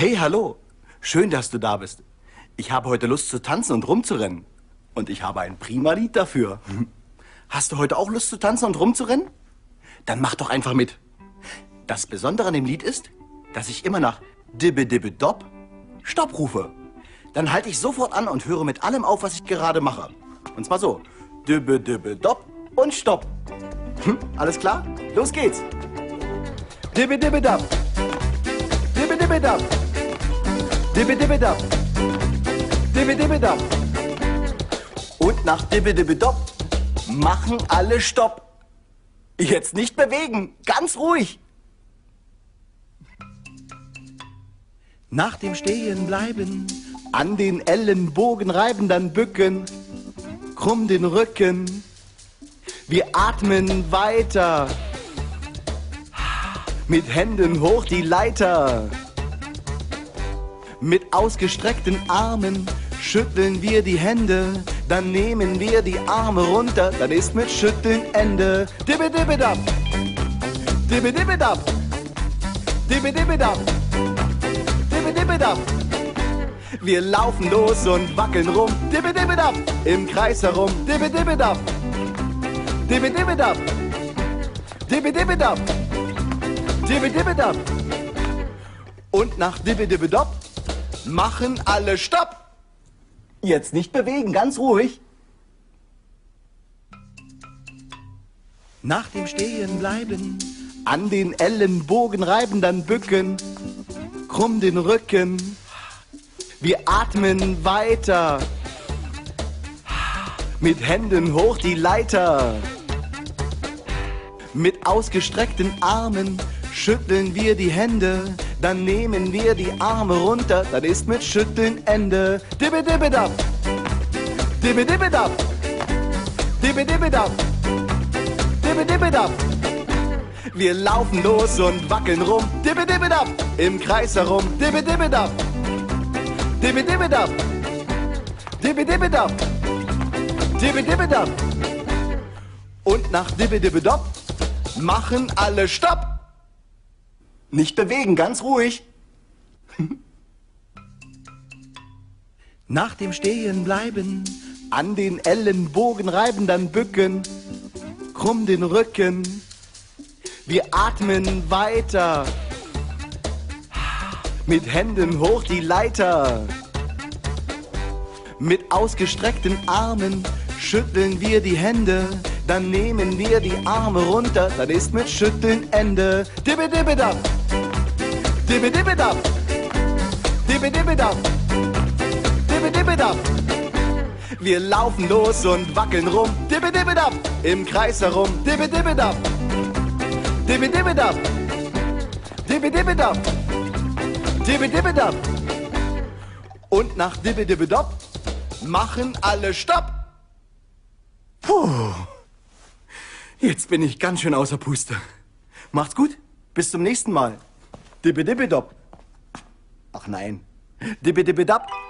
Hey, hallo. Schön, dass du da bist. Ich habe heute Lust zu tanzen und rumzurennen. Und ich habe ein prima Lied dafür. Hast du heute auch Lust zu tanzen und rumzurennen? Dann mach doch einfach mit. Das Besondere an dem Lied ist, dass ich immer nach Dibbe Dibbe Dopp Stopp rufe. Dann halte ich sofort an und höre mit allem auf, was ich gerade mache. Und zwar so. Dibbe Dibbe Dopp und Stopp. Alles klar? Los geht's. Dibbe Dibbe Dopp. Dibbe Dibbe Dopp. Dibbe Dibbe Dopp. Dibbe Dibbe Dopp. Und nach Dibbe Dibbe Dopp machen alle Stopp. Jetzt nicht bewegen, ganz ruhig. Nach dem Stehenbleiben, an den Ellenbogen reiben, dann bücken, krumm den Rücken. Wir atmen weiter, mit Händen hoch die Leiter. Mit ausgestreckten Armen schütteln wir die Hände, dann nehmen wir die Arme runter, dann ist mit Schütteln Ende. Dibbe Dibbe Dab, Dibbe Dibbe Dab, Dibbe Dibbe Dab, Dibbe Dibbe Dab. Wir laufen los und wackeln rum, Dibbe Dibbe Dab, im Kreis herum, Dibbe Dibbe Dab, Dibbe Dibbe Dab, Dibbe Dibbe Dab, Dibbe Dibbe Dab. Und nach Dibbe Dibbe Dopp machen alle Stopp. Jetzt nicht bewegen, ganz ruhig. Nach dem Stehenbleiben, an den Ellenbogen reiben, dann bücken, krumm den Rücken. Wir atmen weiter, mit Händen hoch die Leiter. Mit ausgestreckten Armen schütteln wir die Hände, dann nehmen wir die Arme runter, dann ist mit Schütteln Ende. Dibbe Dibbe Dab, Dibbe Dibbe Dab, Dibbe Dibbe Dab, Dibbe Dibbe Dab. Wir laufen los und wackeln rum, Dibbe Dibbe Dab, im Kreis herum, Dibbe Dibbe Dab, Dibbe Dibbe Dab, Dibbe Dibbe Dab, Dibbe Dibbe Dab. Und nach Dibbe Dibbe Dopp machen alle Stopp. Nicht bewegen, ganz ruhig. Nach dem Stehenbleiben, an den Ellenbogen reiben, dann bücken, krumm den Rücken. Wir atmen weiter, mit Händen hoch die Leiter. Mit ausgestreckten Armen schütteln wir die Hände, dann nehmen wir die Arme runter, dann ist mit Schütteln Ende. Dibbe Dibbe Dab, Dibbe Dibbe Dab, Dibbe Dibbe Dab, Dibbe Dibbe Dab. Wir laufen los und wackeln rum, Dibbe Dibbe Dab, im Kreis herum, Dibbe Dibbe Dab, Dibbe Dibbe Dab, Dibbe Dibbe Dab, Dibbe Dibbe Dab. Und nach Dibbe Dibbe Dopp machen alle Stopp. Puh, jetzt bin ich ganz schön außer Puste. Macht's gut, bis zum nächsten Mal. Dibbe Dibbe Dopp. Ach nein, Dibbe Dibbe Dab.